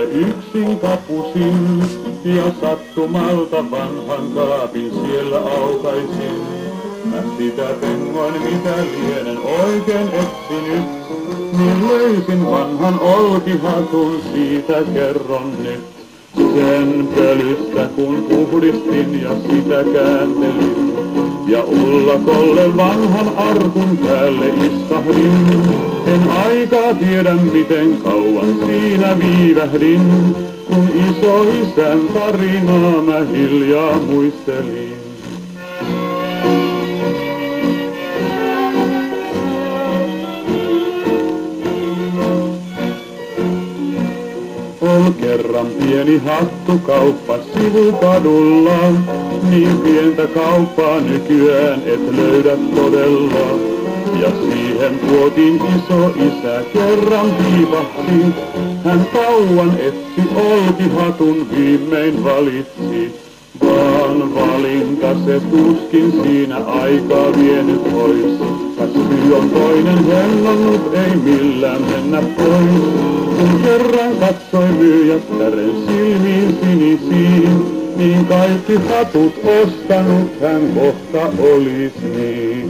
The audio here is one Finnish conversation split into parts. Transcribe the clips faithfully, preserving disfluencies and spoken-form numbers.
yksin kapusin ja sattumalta vanhan kaapin siellä aukaisin. Mä sitä pengoin mitä lienen oikein etsinyt, niin löysin vanhan olkihatun, siitä kerron nyt. Sen pölystä kun puhdistin ja sitä kääntelin, ja ullakolle vanhan arkun päälle iskahdin. En aikaa tiedä miten kauan siinä viivähdin, kun isoisän tarinaa mä hiljaa muistelin. On kerran pieni hattukauppa sivukadulla, niin pientä kauppaa nykyään et löydä todella. Ja siihen tuotiin iso isä kerran piipahti, hän kauan etsi olkihatun viimein valitsi. Vaan valinta se tuskin siinä aikaa vienyt pois, kas syy on toinen hellannut, ei millään mennä pois. Kun kerran katsoi myyjättären silmiin sinisiin, niin kaikki hatut ostanut hän kohta olis niin.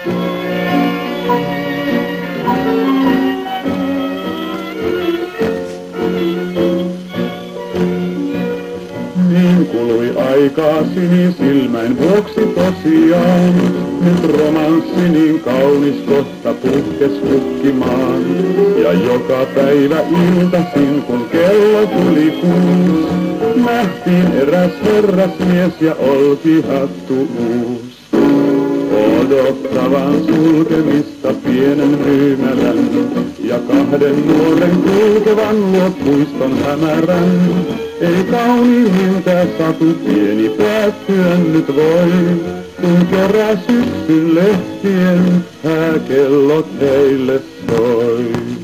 Niin kului aikaa sinisilmäin vuoksi tosiaan, nyt romanssi niin kaunis kohta puhkes kukkimaan. Ja joka päivä iltasin kun kello tuli kuus, nähtiin eräs herrasmies ja olkihattu uus. Odottavan sulkemista pienen myymälän ja kahden nuoren kulkevan luot puiston hämärän. Ei kauniimmilta satu pieni päättyä nyt voi, kun kerran syksyn lehtien hääkellot heille soi.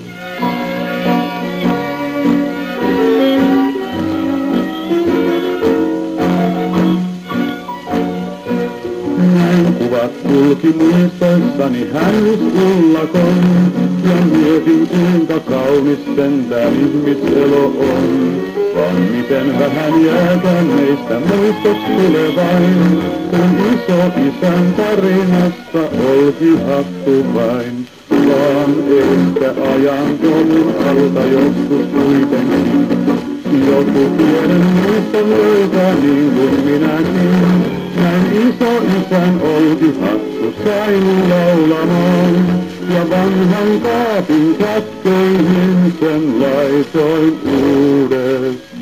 Näin kuvat kulki muistoissani hännys ullakon, ja mietin kuinka kaunis sentään ihmiselo on. Vaan miten vähän jääkään meistä muistot tulevain, kun iso isän tarinasta olkihattu vain. Vaan ehkä ajan koulun alta joskus kuitenkin joku pienen muiston löytää niin kuin minäkin. Näin iso isän olkihattu sain laulamaan, ja vanhan kaapin kätköihin sen laitoin uudes.